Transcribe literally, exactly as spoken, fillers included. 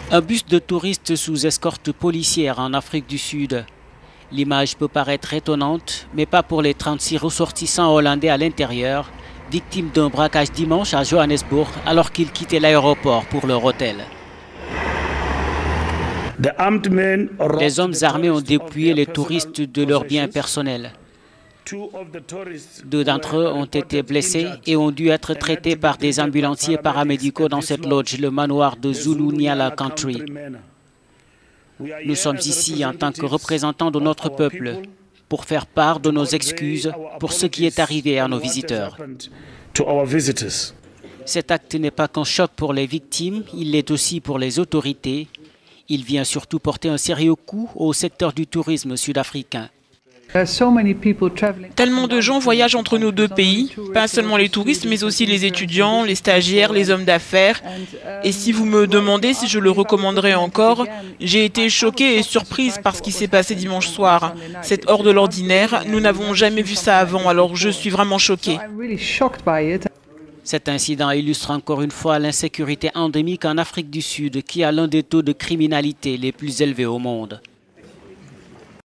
Un bus de touristes sous escorte policière en Afrique du Sud. L'image peut paraître étonnante, mais pas pour les trente-six ressortissants hollandais à l'intérieur, victimes d'un braquage dimanche à Johannesburg alors qu'ils quittaient l'aéroport pour leur hôtel. Les hommes armés ont dépouillé les touristes de leurs biens personnels. Deux d'entre eux ont été blessés et ont dû être traités par des ambulanciers paramédicaux dans cette lodge, le manoir de Zulu Nyala Country. Nous sommes ici en tant que représentants de notre peuple pour faire part de nos excuses pour ce qui est arrivé à nos visiteurs. Cet acte n'est pas qu'un choc pour les victimes, il l'est aussi pour les autorités. Il vient surtout porter un sérieux coup au secteur du tourisme sud-africain. Tellement de gens voyagent entre nos deux pays, pas seulement les touristes, mais aussi les étudiants, les stagiaires, les hommes d'affaires. Et si vous me demandez si je le recommanderais encore, j'ai été choquée et surprise par ce qui s'est passé dimanche soir. C'est hors de l'ordinaire, nous n'avons jamais vu ça avant, alors je suis vraiment choquée. Cet incident illustre encore une fois l'insécurité endémique en Afrique du Sud, qui a l'un des taux de criminalité les plus élevés au monde.